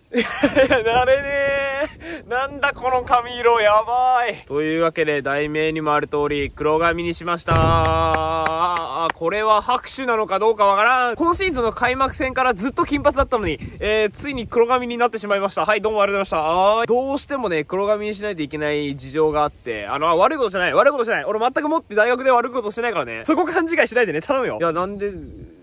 なれねえ。なんだこの髪色、やばい。というわけで、題名にもある通り、黒髪にしました。これは拍手なのかどうかわからん。今シーズンの開幕戦からずっと金髪だったのに、ついに黒髪になってしまいました。はい、どうもありがとうございました。どうしてもね、黒髪にしないといけない事情があって、悪いことじゃない。悪いことじゃない。俺全くもって大学で悪いことしてないからね。そこ勘違いしないでね、頼むよ。いや、なんで、ちょ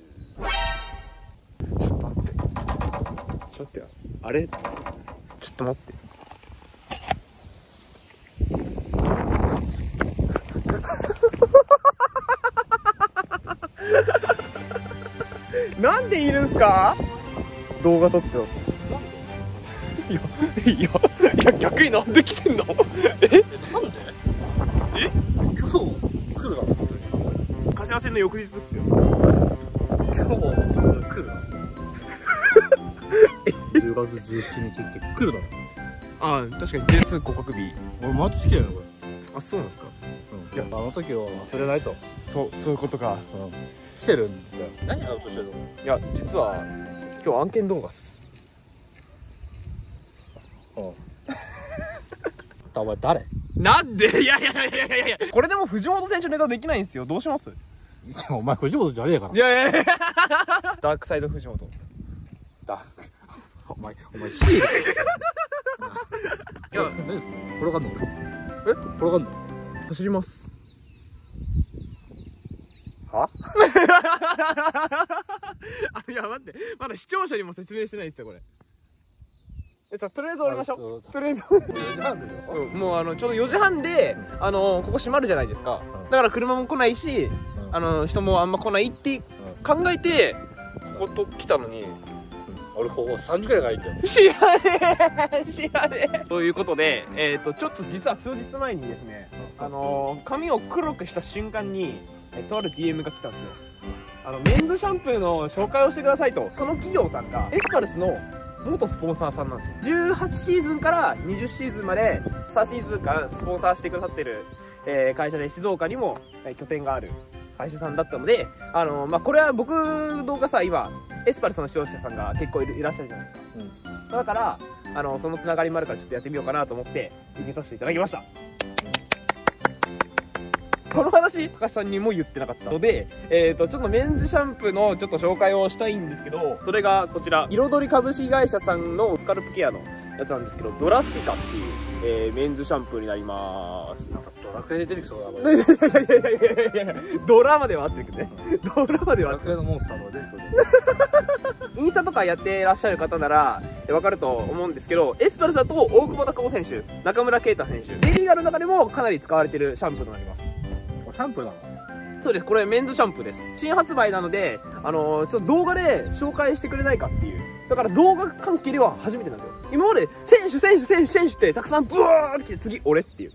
っと待って。ちょっと待ってよ。あれちょっと待って。なんでいるんすか？動画撮ってます。いや逆になんで来てんの？なんで？ 今日来るだろ普通に。 柏戦の翌日ですよ。 今日普通来るだろ。10月17日って来るだろ。 ああ、確かに J2 合格日。 俺毎年来てるよこれ。 あ、そうなんですか。 いやあの時を忘れないと。 そういうことか。 来てるんだよ。何やろうとしてるの？ いや、実は今日案件動画っす。 お前誰？ なんで？いやこれでも藤本選手ネタできないんですよ。どうします？ いやお前藤本じゃねえから。 いやダークサイド藤本。 お前ヒール。いや何ですか？転がんの？転がんの？ 走ります。はいや待って、まだ視聴者にも説明してないんですよこれ。じゃあとりあえず終わりましょう。とりあえず 4時半でしょ。 もうちょうど4時半でここ閉まるじゃないですか。だから車も来ないし、人もあんま来ないって考えてここと来たのに、 俺ここ3時くらいから行ったよ。 知らねえということで、ちょっと実は数日前にですね、髪を黒くした瞬間にとある DM が来たんですよ。メンズシャンプーの紹介をしてくださいと。その企業さんがエスパルスの元スポンサーさんなんですよ。18シーズンから20シーズンまで3シーズン間スポンサーしてくださってる、会社で、静岡にも、拠点がある会社さんだったので、これは僕の動画さ、今エスパルスの視聴者さんが結構いらっしゃるじゃないですか。だからそのつながりもあるからちょっとやってみようかなと思って見させていただきました。この話高橋さんにも言ってなかったので、ちょっとメンズシャンプーのちょっと紹介をしたいんですけど、それがこちら彩り株式会社さんのスカルプケアのやつなんですけど、ドラスティカっていう、メンズシャンプーになります。 なんかドラクエで出てきそうだこれ。いやドラマではあってるけどね。ドラマではあってる。 ドラクエのモンスターの出てそうで。 インスタとかやってらっしゃる方なら分かると思うんですけど、エスパルスだと大久保孝夫選手、中村圭太選手、J リーガーの中でもかなり使われているシャンプーとなります。 シャンプーなの？ そうです。これメンズシャンプーです。新発売なので、ちょっと動画で紹介してくれないかっていう。だから動画関係では初めてなんですよ。今まで選手ってたくさんブワーって来て、次俺っていう。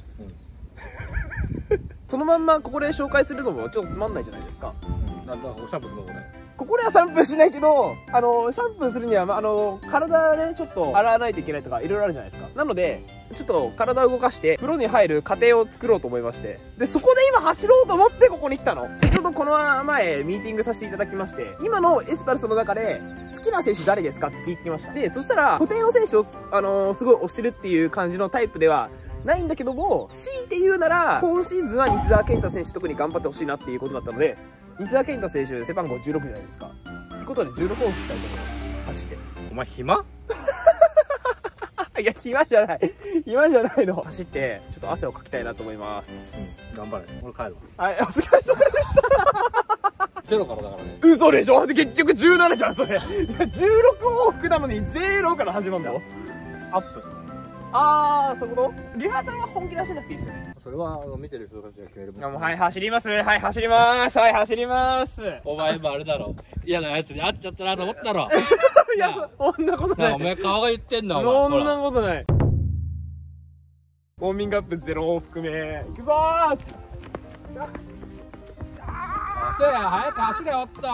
そのまんまここで紹介するのもちょっとつまんないじゃないですか。 なんだシャンプーするのこれ。 ここではシャンプーしないけど、シャンプーするには、体ね、ちょっと洗わないといけないとか、いろいろあるじゃないですか。なので、ちょっと体を動かして、風呂に入る過程を作ろうと思いまして。で、そこで今走ろうと思ってここに来たの。先ほどこの前、ミーティングさせていただきまして、今のエスパルスの中で、好きな選手誰ですかって聞いてきました。で、そしたら、固定の選手を、すごい推してるっていう感じのタイプでは、ないんだけども、強いて言うなら、今シーズンは西澤健太選手特に頑張ってほしいなっていうことだったので、西澤健太選手、背番号16じゃないですか。ということで、16を吹きたいと思います。走って。 お前暇？ いや、暇じゃない。暇じゃないの。走って、ちょっと汗をかきたいなと思います。 頑張れ。俺帰るわ。はい、お疲れ様でした。 ゼロからだからね。 嘘でしょ？で、結局17じゃん、それ。16往復なのに0から始まるんだよ。 アップ。 そういうこと？リハーサルは本気出しなくていいっすよね。 それは見てる人たちが決めるもん。 もう、はい、走ります。はい、走ります。はい、走ります。 お前もあれだろ。嫌なやつに会っちゃったなと思ったろ。 いや、そんなことない。 お前顔が言ってんだ、お前。 そんなことない。ウォーミングアップ0往復目。行くぞー。 走れ、早く走れ、おっと。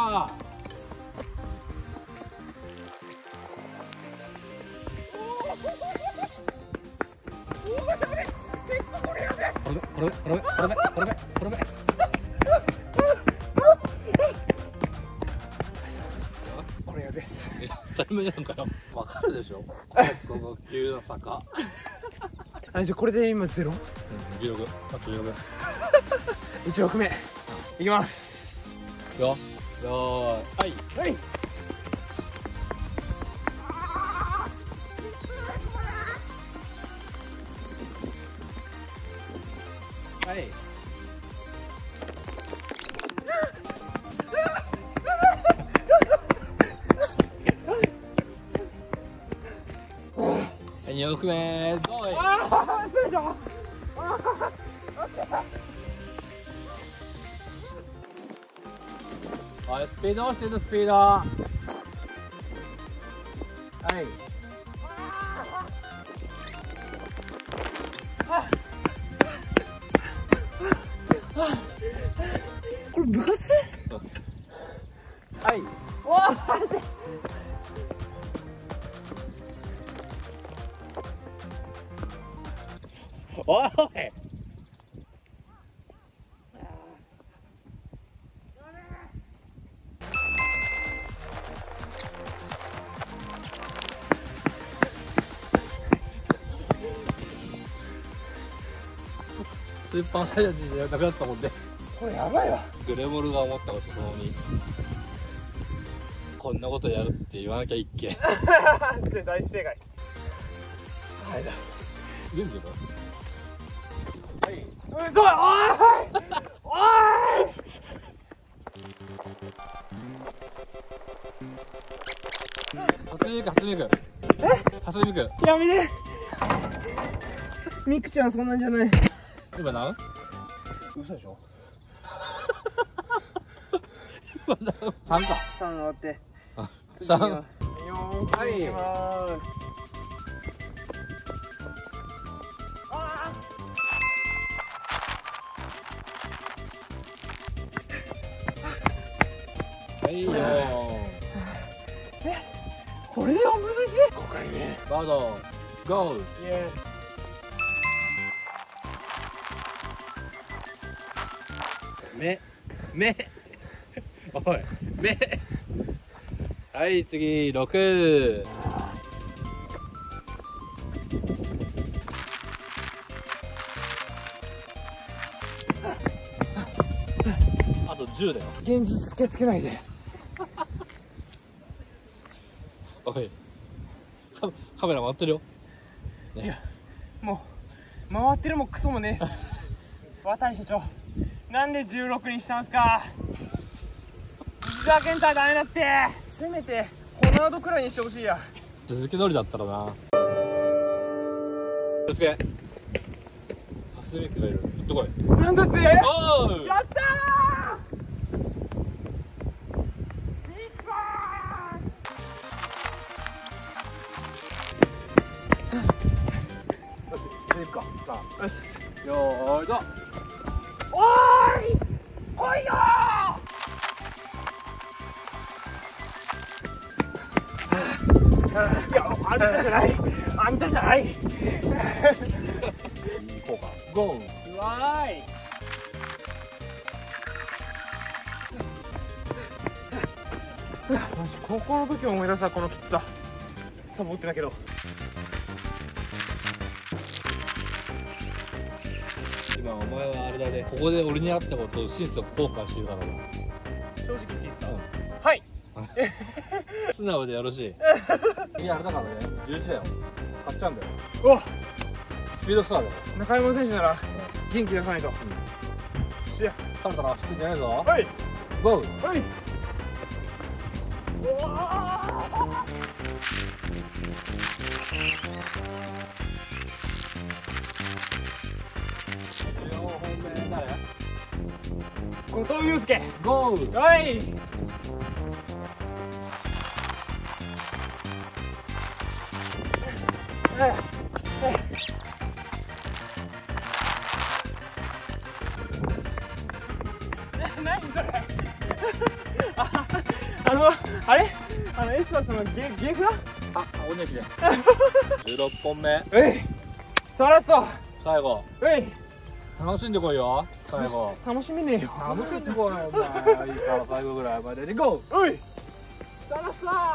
これやべえっす。 当たり前じゃんかよ。わかるでしょ。ここ急な坂。 あ、じゃあこれで今ゼロ。 16。あと16。 1枠目いきます。 よーい。 はい。はい。 2億目どうい。 ああ、そうでしょ。 はい、スピード押してるスピード。はい。 これ部活？ はい。 わあ。 おい。スーパーサイヤ人じゃなくなったもんね。 これやばいわ。 グレモルが思ったことともに、こんなことやるって言わなきゃいっけ。 大正解。はいだす。 元気だ。はい。 うそい。おい。 初音ミク。初音ミク。 やめて。ミクちゃんそんなんじゃない。 今何？ 嘘でしょ。 今何？3か。 3終わって。 あ、3。 はい。 はいよー。 これで4分の 1？ 5回目。 バードゴー。 イエ目おい目。はい次6。あと10だよ。 現実つけつけないで。 おいカメラ回ってるよ、ね、 いやもう回ってるもクソもねえっす。渡井社長なんで16にしたんすか。ふざけんたらダメだって。せめてホナードくらいにしてほしいや。 続き通りだったらな。気をつけ。パスミックがいる。行ってこい。 なんだって。 おーやったー。かさあよしよーいど。 おーい来いよー。いやあんたじゃないあんたじゃない。 行こうか。ゴー。 うわーい。高校の時を思い出したこのきつさ。サボってたけど。 今お前はあれだね、ここで俺に会ったことを心底後悔してるからな。 正直言っていいですか。はい。 素直でよろしい。次あれだからね、11だよ。買っちゃうんだよ。 うわスピードスターだよ。 中山選手なら元気出さないと。よしやタラタラ走ってんじゃないぞ。 はいゴー。 はい。うわ 14本目誰？ 後藤祐介。 ゴー。 はい何それ。あれエスパースのゲフラ。 あ、おねきで。16本目。 えいそらそう。 最後。 えい楽しんでこいよ。最後。 楽しみねえよ。 楽しんでこいよ。お前いいから最後ぐらいまでにゴー。 おい楽しそう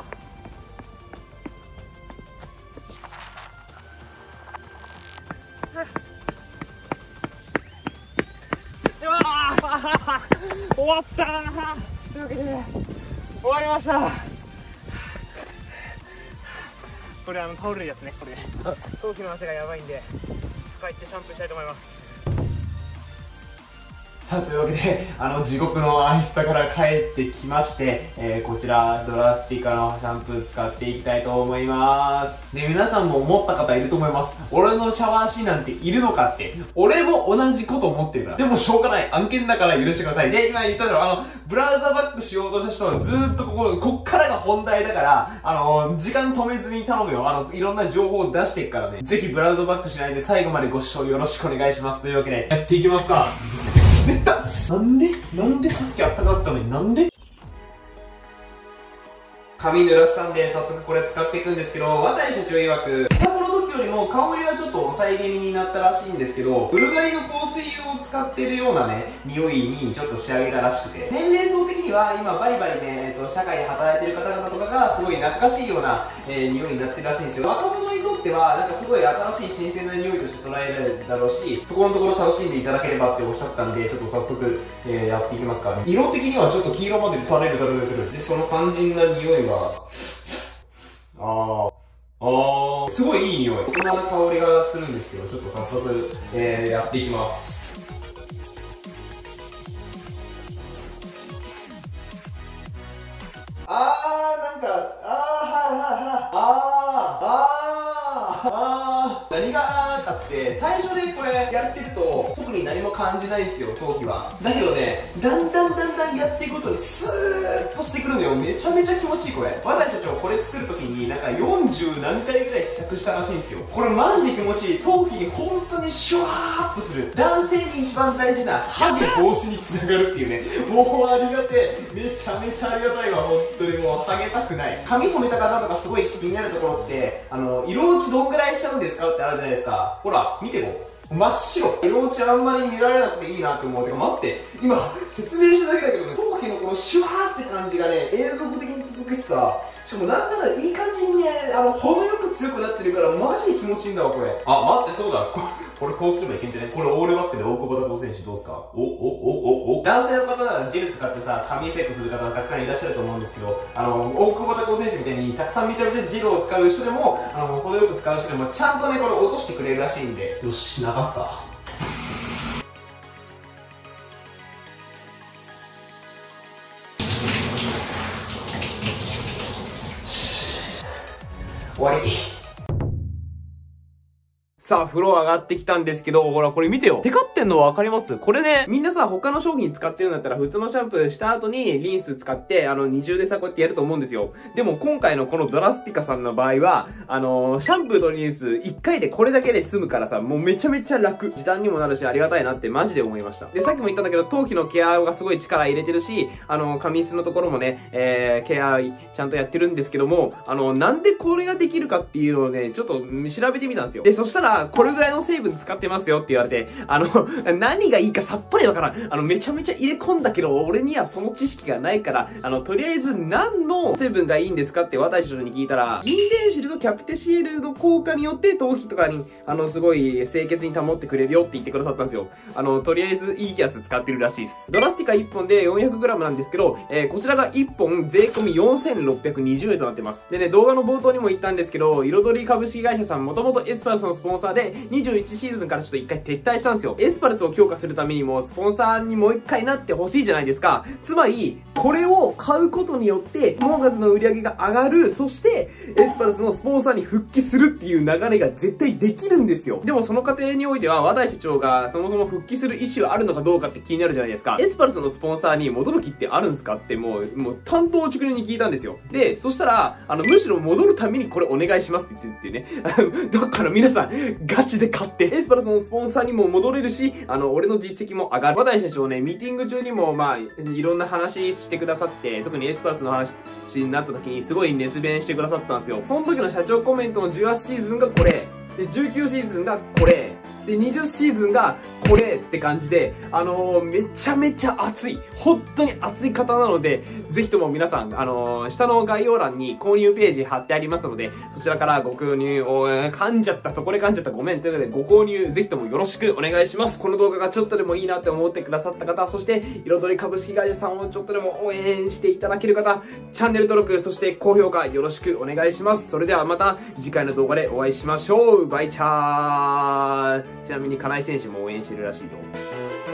終わったーというわけで終わりました。これタオルいいやつね。これ頭皮の汗がやばいんで使ってシャンプーしたいと思います。さあ、というわけで地獄のアイスタから帰ってきまして、こちらドラスティカのシャンプー使っていきたいと思います。で、皆さんも思った方いると思います。俺のシャワーシーンなんているのかって。俺も同じこと思ってるから。でもしょうがない。案件だから許してください。で、今言ったのブラウザバックしようとした人はずーっとこっからが本題だから、時間止めずに頼むよ。いろんな情報を出していくからね。ぜひブラウザバックしないで最後までご視聴よろしくお願いします。というわけで、やっていきますか。滑った。なんでさっきあったかかったのになんで髪濡らしたんで早速これ使っていくんですけど、渡社長曰く試作の時よりも香りはちょっと抑え気味になったらしいんですけど、ブルガリの香水を使ってるようなね匂いにちょっと仕上げたらしくて、年齢層的には今バリバリね、社会で働いてる方々とかがすごい懐かしいような、匂いになってるらしいんですよ。若者にとってはなんかすごい新しい新鮮な匂いとして捉えられるだろうし、そこのところ楽しんでいただければっておっしゃったんで、ちょっと早速、やっていきますか。色的にはちょっと黄色まで垂れるで、その肝心な匂いがすごいいい匂い、大人な香りがするんですけど、ちょっと早速、やっていきます。何がかって最初でこれやってると特に何も感じないんですよ、頭皮は。だけどね、だんだんやっていくことにスーッとしてくるのよ。めちゃめちゃ気持ちいい。これ和田社長これ作るときになんか40何回ぐらい試作したらしいんですよ。これマジで気持ちいい。頭皮に本当にシュワーッとする。男性に一番大事なハゲ防止につながるっていうね、もうありがてえ、めちゃめちゃありがたいわ。本当にもうハゲたくない。髪染めた方とかすごい気になるところって、色落ちどんぐらいしちゃうんですかってあるじゃないですか。ほら見てこう、真っ白。色落ちあんまり見られなくていいなって思う。てか待って、今説明しただけだけどね、頭皮のこのシュワーって感じがね、永続的に続くしさ、しかもなんならいい感じにね、程よく強くなってるからマジで気持ちいいんだわこれ。あ、待って、そうだ、これこうすればいけんじゃね。これオールバックで大久保田選手どうすか。男性の方ならジェル使ってさ髪セットする方がたくさんいらっしゃると思うんですけど、大久保田選手みたいにたくさんめちゃめちゃジェルを使う人でも程よく使う人でもちゃんとねこれ落としてくれるらしいんで、よし流すか。終わり。さあ、風呂上がってきたんですけど、ほら、これ見てよ。テカってんの分かります？これね、みんなさ、他の商品使ってるんだったら、普通のシャンプーした後にリンス使って、二重でさ、こうやってやると思うんですよ。でも、今回のこのドラスティカさんの場合は、シャンプーとリンス、1回でこれだけで済むからさ、もうめちゃめちゃ楽。時短にもなるし、ありがたいなってマジで思いました。で、さっきも言ったんだけど、頭皮のケアがすごい力入れてるし、髪質のところもね、ケアちゃんとやってるんですけども、なんでこれができるかっていうのをね、ちょっと調べてみたんですよ。で、そしたら、これぐらいの成分使ってますよって言われて、何がいいかさっぱりわからん。めちゃめちゃ入れ込んだけど、俺にはその知識がないから、とりあえず何の成分がいいんですかって私たちに聞いたら、銀電シルとキャピテシエルの効果によって頭皮とかに、すごい清潔に保ってくれるよって言ってくださったんですよ。とりあえずいいやつ使ってるらしいです。ドラスティカ1本で 400g なんですけど、こちらが1本税込み4620円となってます。でね、動画の冒頭にも言ったんですけど、彩り株式会社さんもともとエスパルスのスポンサーで、21シーズンからちょっと一回撤退したんですよ。エスパルスを強化するためにもスポンサーにもう一回なってほしいじゃないですか。つまりこれを買うことによってモーガンズの売り上げが上がる、そしてエスパルスのスポンサーに復帰するっていう流れが絶対できるんですよ。でもその過程においては和田社長がそもそも復帰する意思はあるのかどうかって気になるじゃないですか。エスパルスのスポンサーに戻る気ってあるんですかってもう担当直入に聞いたんですよ。で、そしたらむしろ戻るためにこれお願いしますって言ってねだから皆さんガチで買ってエスパルスのスポンサーにも戻れるし、俺の実績も上がる。和田社長ね、ミーティング中にもいろんな話してくださって、特にエスパルスの話になった時にすごい熱弁してくださったんですよ。その時の社長コメントの18シーズンがこれで、19シーズンがこれで、20シーズンがこれって感じで、めちゃめちゃ熱い。本当に熱い方なので、ぜひとも皆さん、下の概要欄に購入ページ貼ってありますので、そちらからご購入を、そこで噛んじゃったごめんということで、ご購入ぜひともよろしくお願いします。この動画がちょっとでもいいなって思ってくださった方、そして、彩り株式会社さんをちょっとでも応援していただける方、チャンネル登録、そして高評価よろしくお願いします。それではまた次回の動画でお会いしましょう。バイチャー。ちなみに金井選手も応援してるらしいよ。